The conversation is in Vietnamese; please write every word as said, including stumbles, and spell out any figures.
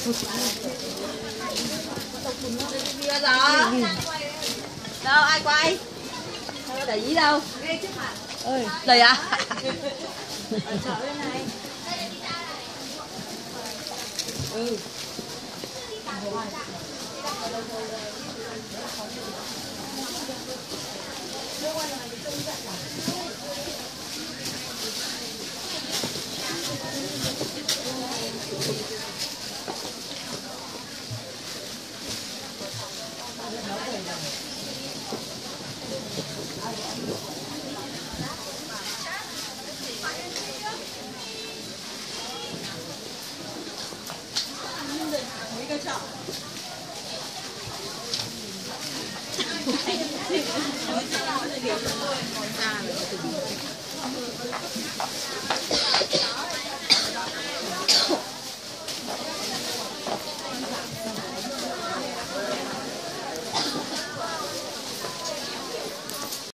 Bây giờ đâu ai quay? Đâu để ý đâu? Ơi, đây à? Chợ bên này. Ừ. Mấy cái chợ. Nói ra là